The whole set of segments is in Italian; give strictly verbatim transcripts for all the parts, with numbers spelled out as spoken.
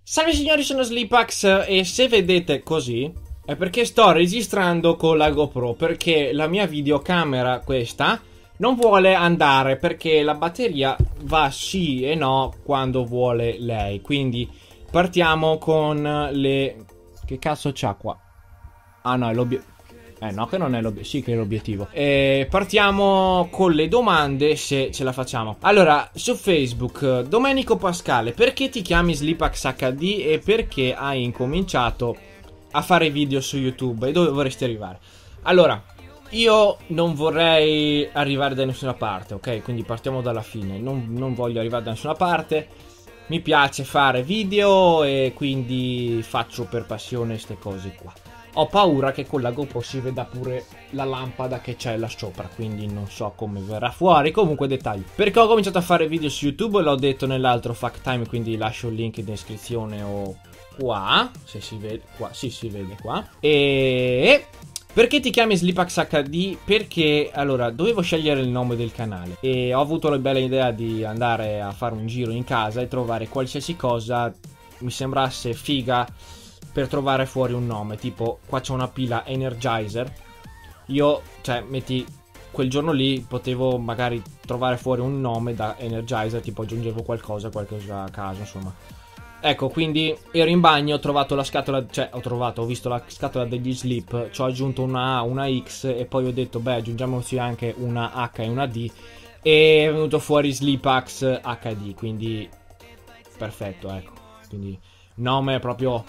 Salve signori, sono Slipax e se vedete così è perché sto registrando con la GoPro, perché la mia videocamera, questa, non vuole andare perché la batteria va sì e no quando vuole lei. Quindi partiamo con le... Che cazzo c'ha qua? Ah no, è l'obiettivo. Eh no, che non è l'obiettivo. Sì che è l'obiettivo. E partiamo con le domande, se ce la facciamo. Allora, su Facebook, Domenico Pascale, perché ti chiami Slipax acca di e perché hai incominciato a fare video su YouTube e dove vorresti arrivare? Allora, io non vorrei arrivare da nessuna parte, ok? Quindi partiamo dalla fine. Non, non voglio arrivare da nessuna parte. Mi piace fare video e quindi faccio per passione queste cose qua. Ho paura che con la GoPro si veda pure la lampada che c'è là sopra, quindi non so come verrà fuori. Comunque dettagli. Perché ho cominciato a fare video su YouTube, l'ho detto nell'altro Fact Time, quindi lascio il link in descrizione o qua, se si vede qua, sì si vede qua. E... perché ti chiami Slipax acca di? Perché, allora, dovevo scegliere il nome del canale e ho avuto la bella idea di andare a fare un giro in casa e trovare qualsiasi cosa mi sembrasse figa per trovare fuori un nome. Tipo, qua c'è una pila Energizer. Io, cioè, metti, quel giorno lì potevo magari trovare fuori un nome da Energizer, tipo aggiungevo qualcosa, qualcosa a caso, insomma. Ecco, quindi ero in bagno, ho trovato la scatola, cioè ho trovato, ho visto la scatola degli slip, ci ho aggiunto una A, una X e poi ho detto, beh, aggiungiamoci anche una H e una D e è venuto fuori Slipax acca di, quindi perfetto, ecco. Quindi nome proprio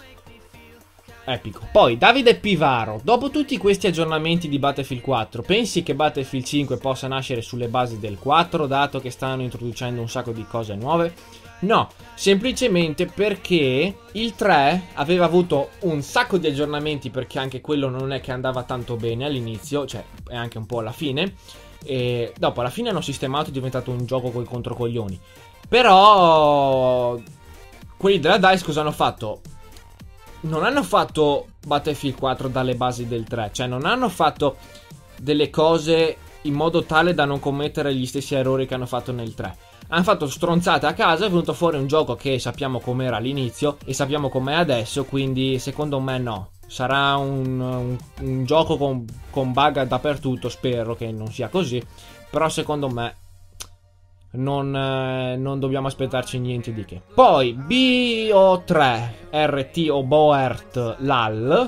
epico. Poi Davide Pivaro, dopo tutti questi aggiornamenti di Battlefield quattro, pensi che Battlefield cinque possa nascere sulle basi del quattro, dato che stanno introducendo un sacco di cose nuove? No, semplicemente perché il tre aveva avuto un sacco di aggiornamenti, perché anche quello non è che andava tanto bene all'inizio, cioè è anche un po' alla fine, e dopo alla fine hanno sistemato, è diventato un gioco coi controcoglioni. Però quelli della DICE cosa hanno fatto? Non hanno fatto Battlefield quattro dalle basi del tre, cioè non hanno fatto delle cose in modo tale da non commettere gli stessi errori che hanno fatto nel tre. Hanno fatto stronzate a casa, è venuto fuori un gioco che sappiamo com'era all'inizio e sappiamo com'è adesso, quindi secondo me no. Sarà un, un, un gioco con, con bug dappertutto, spero che non sia così, però secondo me non, eh, non dobbiamo aspettarci niente di che. Poi B O tre R T o Boert Lal,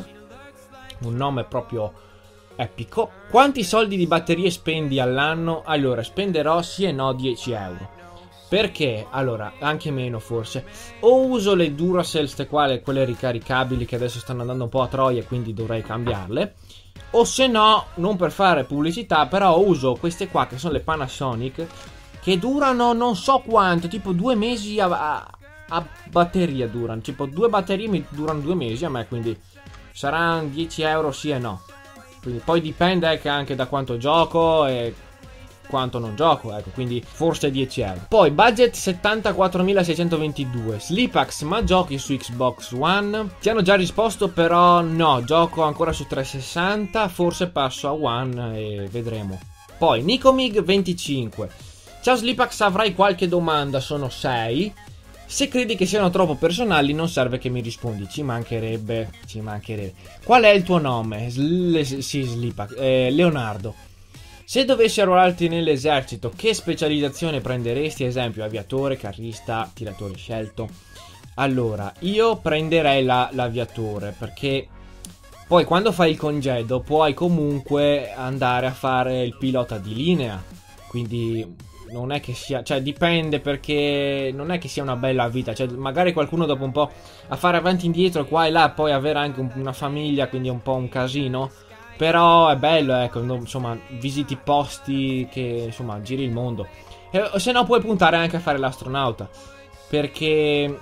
un nome proprio epico. Quanti soldi di batterie spendi all'anno? Allora, spenderò sì e no dieci euro. Perché? Allora, anche meno forse. O uso le Duracell, ste quale, quelle ricaricabili che adesso stanno andando un po' a troia, quindi dovrei cambiarle. O se no, non per fare pubblicità, però uso queste qua che sono le Panasonic, che durano non so quanto, tipo due mesi a, a, a batteria durano. Tipo due batterie mi durano due mesi a me, quindi saranno dieci euro sì e no. Quindi poi dipende anche da quanto gioco e quanto non gioco, ecco, quindi forse dieci euro. Poi budget settantaquattromilaseicentoventidue. Slipax, ma giochi su Xbox One? Ti hanno già risposto, però no, gioco ancora su trecentosessanta, forse passo a One e vedremo. Poi Nicomig venticinque. Ciao Slipax, avrai qualche domanda? Sono sei. Se credi che siano troppo personali non serve che mi rispondi, ci mancherebbe, ci mancherebbe. Qual è il tuo nome? Sl sì, Slipax, eh, Leonardo. Se dovessi arruolarti nell'esercito, che specializzazione prenderesti? Esempio, aviatore, carrista, tiratore scelto. Allora, io prenderei l'aviatore, la, perché poi quando fai il congedo puoi comunque andare a fare il pilota di linea, quindi non è che sia, cioè dipende, perché non è che sia una bella vita, cioè magari qualcuno dopo un po' a fare avanti e indietro qua e là, poi avere anche un, una famiglia, quindi è un po' un casino. Però è bello, ecco, insomma, visiti posti che, insomma, giri il mondo. E se no puoi puntare anche a fare l'astronauta, perché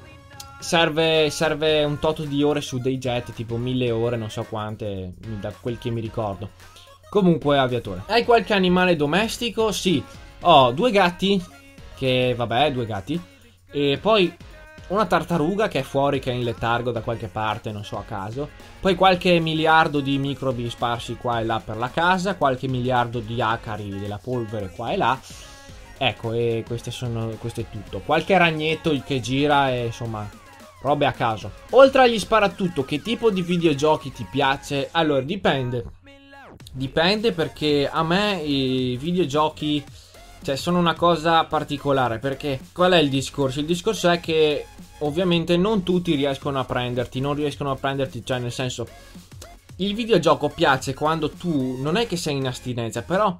serve, serve un tot di ore su dei jet, tipo mille ore, non so quante, da quel che mi ricordo. Comunque, aviatore. Hai qualche animale domestico? Sì, ho due gatti, che vabbè, due gatti, e poi una tartaruga che è fuori, che è in letargo da qualche parte, non so, a caso. Poi qualche miliardo di microbi sparsi qua e là per la casa, qualche miliardo di acari della polvere qua e là. Ecco, e queste sono, questo è tutto. Qualche ragnetto che gira e insomma robe a caso. Oltre agli sparatutto, che tipo di videogiochi ti piace? Allora, dipende. Dipende, perché a me i videogiochi, cioè, sono una cosa particolare. Perché qual è il discorso? Il discorso è che ovviamente non tutti riescono a prenderti. Non riescono a prenderti, cioè, nel senso, il videogioco piace quando tu non è che sei in astinenza, però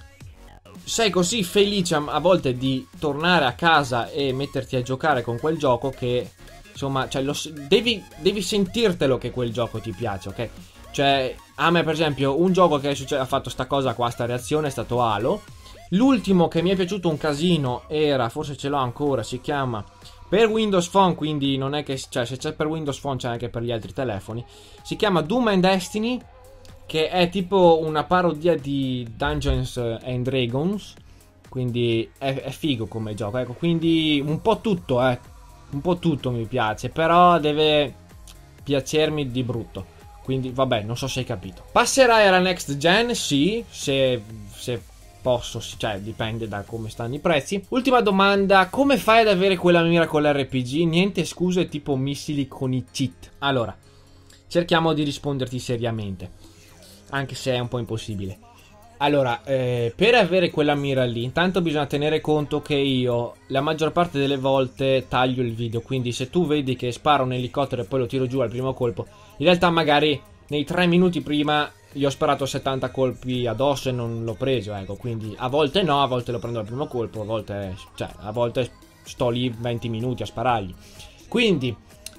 sei così felice a volte di tornare a casa e metterti a giocare con quel gioco che, insomma, cioè, lo, devi, devi sentirtelo che quel gioco ti piace, ok? Cioè, a me per esempio un gioco che ha fatto sta cosa qua, sta reazione, è stato Halo. L'ultimo che mi è piaciuto un casino era, forse ce l'ho ancora, si chiama, per Windows Phone, quindi non è che, cioè, se c'è per Windows Phone c'è anche per gli altri telefoni. Si chiama Doom and Destiny, che è tipo una parodia di Dungeons and Dragons, quindi è, è figo come gioco, ecco, quindi un po' tutto, eh, un po' tutto mi piace, però deve piacermi di brutto, quindi vabbè, non so se hai capito. Passerai alla next gen? Sì, se, se posso, cioè dipende da come stanno i prezzi. Ultima domanda: come fai ad avere quella mira con l'R P G? Niente scuse tipo missili con i cheat. Allora, cerchiamo di risponderti seriamente, anche se è un po' impossibile. Allora, eh, per avere quella mira lì, intanto bisogna tenere conto che io la maggior parte delle volte taglio il video, quindi se tu vedi che sparo un elicottero e poi lo tiro giù al primo colpo, in realtà magari nei tre minuti prima gli ho sparato settanta colpi addosso e non l'ho preso, ecco, quindi a volte no, a volte lo prendo al primo colpo, a volte, cioè, a volte sto lì venti minuti a sparargli. Quindi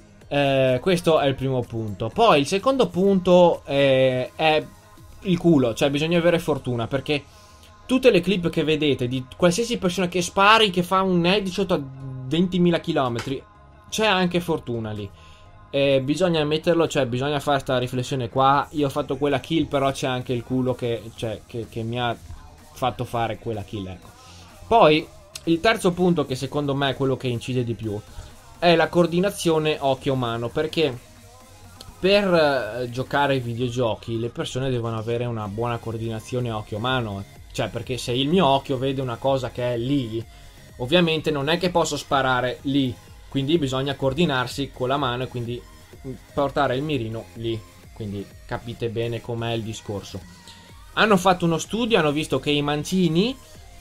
eh, questo è il primo punto. Poi il secondo punto eh, è il culo, cioè bisogna avere fortuna, perché tutte le clip che vedete di qualsiasi persona che spari, che fa un headshot a ventimila chilometri, c'è anche fortuna lì. E bisogna metterlo, cioè bisogna fare questa riflessione qua. Io ho fatto quella kill, però c'è anche il culo che, cioè, che, che mi ha fatto fare quella kill, ecco. Poi il terzo punto, che secondo me è quello che incide di più, è la coordinazione occhio-mano, perché per uh, giocare ai videogiochi le persone devono avere una buona coordinazione occhio-mano, cioè, perché se il mio occhio vede una cosa che è lì, ovviamente non è che posso sparare lì, quindi bisogna coordinarsi con la mano e quindi portare il mirino lì, quindi capite bene com'è il discorso. Hanno fatto uno studio, hanno visto che i mancini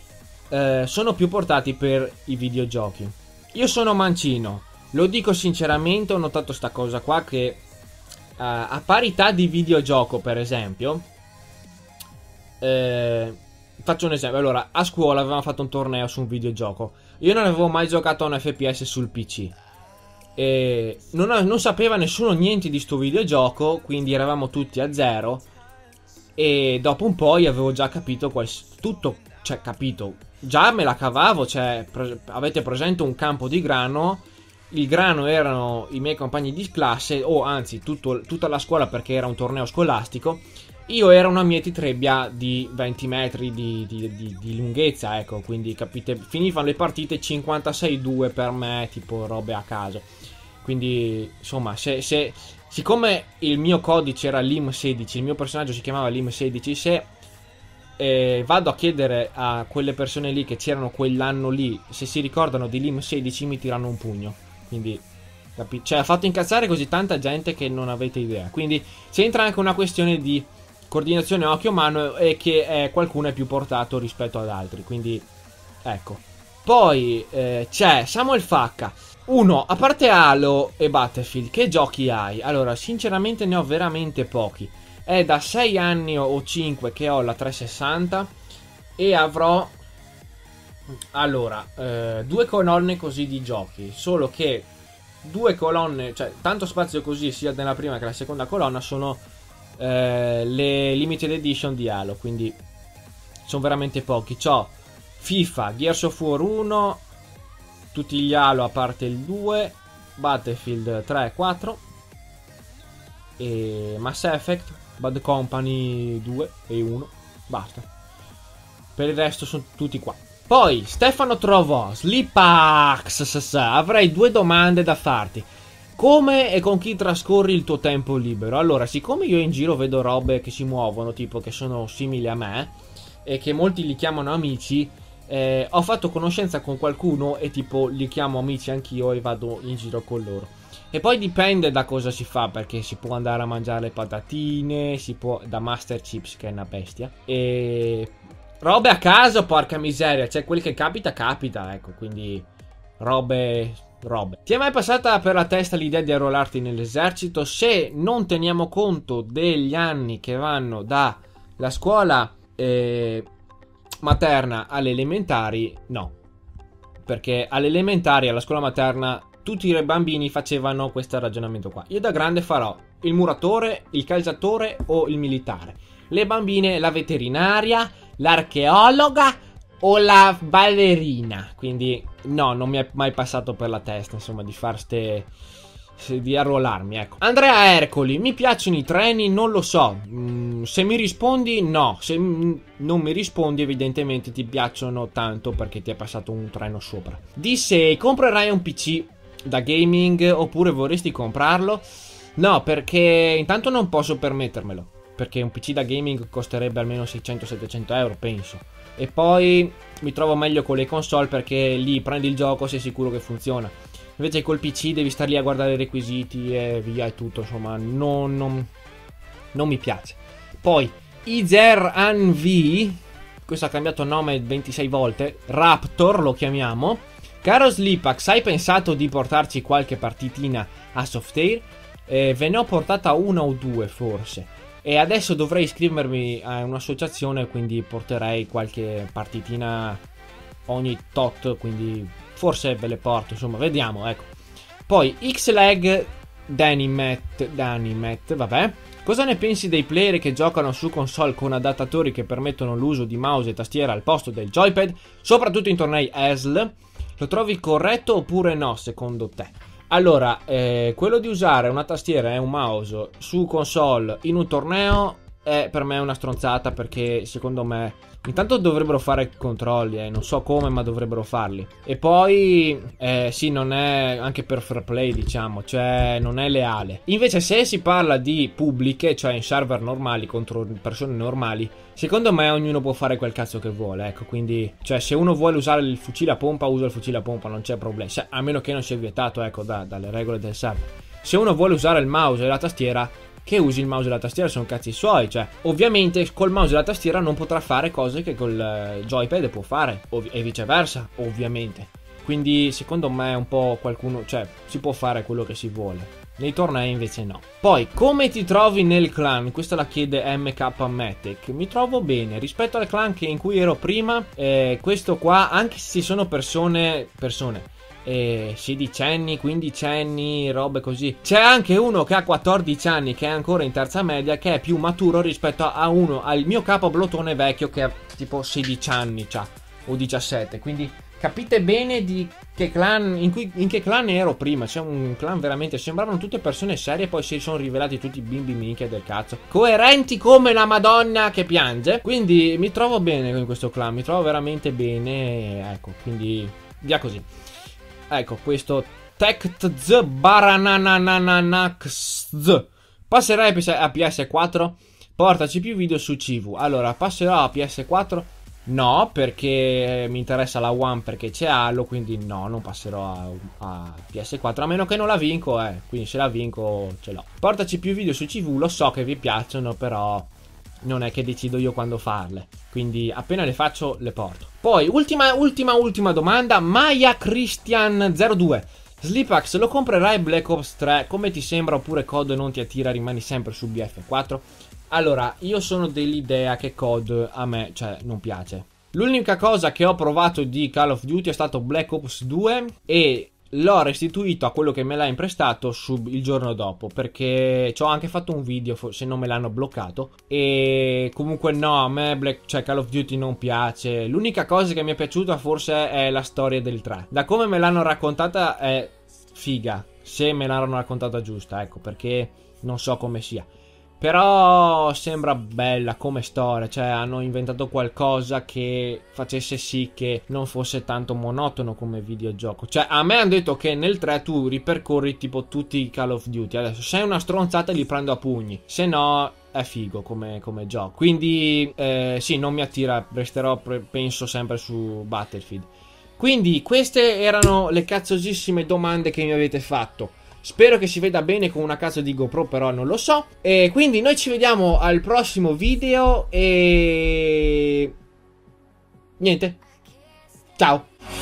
eh, sono più portati per i videogiochi. Io sono mancino, lo dico sinceramente, ho notato sta cosa qua, che uh, a parità di videogioco, per esempio, eh, faccio un esempio. Allora, a scuola avevamo fatto un torneo su un videogioco. Io non avevo mai giocato a un F P S sul P C e non, non sapeva nessuno niente di sto videogioco, quindi eravamo tutti a zero. E dopo un po' io avevo già capito quals- tutto, cioè capito, già me la cavavo, cioè pre- avete presente un campo di grano? Il grano erano i miei compagni di classe, o anzi tutto, tutta la scuola, perché era un torneo scolastico. Io ero una mietitrebbia di venti metri di, di, di, di lunghezza, ecco, quindi capite, finivano le partite cinquantasei due per me, tipo robe a caso. Quindi insomma, se, se siccome il mio codice era l'I M sedici, il mio personaggio si chiamava l'I M sedici, se eh, vado a chiedere a quelle persone lì che c'erano quell'anno lì se si ricordano di l'I M sedici, mi tirano un pugno. Quindi capi- cioè ha fatto incazzare così tanta gente che non avete idea. Quindi c'entra anche una questione di coordinazione occhio-mano e che eh, qualcuno è più portato rispetto ad altri, quindi ecco. Poi eh, c'è Samuel Facca. Uno, a parte Halo e Battlefield, che giochi hai? Allora, sinceramente ne ho veramente pochi. È da sei anni o cinque che ho la trecentosessanta e avrò, allora, eh, due colonne così di giochi, solo che due colonne, cioè tanto spazio così sia nella prima che nella seconda colonna, sono eh, le limited edition di Halo, quindi sono veramente pochi. C'ho FIFA, Gears of War uno, tutti gli Halo a parte il due, Battlefield tre e quattro, e Mass Effect, Bad Company due e uno, basta. Per il resto sono tutti qua. Poi Stefano trovò Slipax. Avrei due domande da farti. Come e con chi trascorri il tuo tempo libero? Allora, siccome io in giro vedo robe che si muovono, tipo che sono simili a me e che molti li chiamano amici, eh, ho fatto conoscenza con qualcuno e tipo li chiamo amici anch'io e vado in giro con loro. E poi dipende da cosa si fa, perché si può andare a mangiare le patatine, si può, da Master Chips che è una bestia, e robe a caso, porca miseria, cioè quel che capita capita, ecco, quindi robe, robe. Ti è mai passata per la testa l'idea di arruolarti nell'esercito? Se non teniamo conto degli anni che vanno dalla scuola eh, materna alle elementari, no, perché alle elementari, alla scuola materna, tutti i bambini facevano questo ragionamento qua. Io da grande farò il muratore, il calciatore o il militare. Le bambine la veterinaria, l'archeologa o la ballerina. Quindi no, non mi è mai passato per la testa, insomma, di far ste... di arruolarmi, ecco. Andrea Ercoli, mi piacciono i treni? Non lo so. Mm, se mi rispondi, no. Se mm, non mi rispondi, evidentemente ti piacciono tanto perché ti è passato un treno sopra. D sei, comprerai un P C da gaming oppure vorresti comprarlo? No, perché intanto non posso permettermelo, perché un P C da gaming costerebbe almeno seicento settecento euro, penso. E poi mi trovo meglio con le console, perché lì prendi il gioco, sei sicuro che funziona. Invece col P C devi star lì a guardare i requisiti e via e tutto, insomma, non, non, non mi piace. Poi Izer Anv, questo ha cambiato nome ventisei volte, Raptor lo chiamiamo. Caro Slipax, hai pensato di portarci qualche partitina a Softair? Eh, ve ne ho portata una o due forse, e adesso dovrei iscrivermi a un'associazione, quindi porterei qualche partitina ogni tot, quindi forse ve le porto, insomma, vediamo, ecco. Poi X-Leg Danimet, Danimet, vabbè. Cosa ne pensi dei player che giocano su console con adattatori che permettono l'uso di mouse e tastiera al posto del joypad, soprattutto in tornei E S L? Lo trovi corretto oppure no, secondo te? Allora, eh, quello di usare una tastiera e un mouse su console in un torneo è per me una stronzata, perché secondo me intanto dovrebbero fare controlli, eh, non so come, ma dovrebbero farli. E poi eh, sì, non è anche per fair play, diciamo, cioè non è leale. Invece se si parla di pubbliche, cioè in server normali contro persone normali, secondo me ognuno può fare quel cazzo che vuole, ecco. Quindi, cioè, se uno vuole usare il fucile a pompa, usa il fucile a pompa, non c'è problema, se, a meno che non sia vietato, ecco, da, dalle regole del server. Se uno vuole usare il mouse e la tastiera, che usi il mouse e la tastiera, sono cazzi suoi, cioè ovviamente col mouse e la tastiera non potrà fare cose che col uh, joypad può fare, e viceversa, ovviamente. Quindi secondo me un po' qualcuno, cioè si può fare quello che si vuole. Nei tornei invece no. Poi, come ti trovi nel clan? Questa la chiede M K Matic. Mi trovo bene rispetto al clan che in cui ero prima. eh, Questo qua, anche se ci sono persone Persone eh, sedicenni, quindicenni, robe così, c'è anche uno che ha quattordici anni, che è ancora in terza media, che è più maturo rispetto a uno, al mio capo blotone vecchio, che ha tipo sedici anni c'ha, o diciassette. Quindi capite bene di che clan, in, cui, in che clan ero prima. C'è un clan veramente, sembravano tutte persone serie, poi si sono rivelati tutti bimbi minchia del cazzo, coerenti come la Madonna che piange. Quindi mi trovo bene con questo clan, mi trovo veramente bene, ecco, quindi via così. Ecco, questo TechTz Baranananax. Passerai a P S quattro? Portaci più video su C V. Allora, passerò a P S quattro? No, perché mi interessa la One, perché c'è Halo, quindi no, non passerò a, a P S quattro, a meno che non la vinco, eh. Quindi se la vinco ce l'ho. Portaci più video su C V, lo so che vi piacciono, però non è che decido io quando farle, quindi appena le faccio le porto. Poi ultima ultima ultima domanda, Maya Christian zero due. Slipax, lo comprerai Black Ops tre? Come ti sembra, oppure C O D non ti attira, rimani sempre su B F quattro? Allora, io sono dell'idea che C O D a me, cioè, non piace. L'unica cosa che ho provato di Call of Duty è stato Black Ops due, e l'ho restituito a quello che me l'ha imprestato su, il giorno dopo, perché ci ho anche fatto un video, se non me l'hanno bloccato. E comunque no, a me Black, cioè Call of Duty non piace. L'unica cosa che mi è piaciuta forse è la storia del tre. Da come me l'hanno raccontata è figa, se me l'hanno raccontata giusta, ecco, perché non so come sia. Però sembra bella come storia, cioè hanno inventato qualcosa che facesse sì che non fosse tanto monotono come videogioco. Cioè a me hanno detto che nel tre tu ripercorri tipo tutti i Call of Duty. Adesso se è una stronzata li prendo a pugni, se no è figo come, come gioco. Quindi eh, sì, non mi attira, resterò penso sempre su Battlefield. Quindi queste erano le cazzosissime domande che mi avete fatto. Spero che si veda bene con una casa di GoPro, però non lo so. E quindi noi ci vediamo al prossimo video e... niente. Ciao.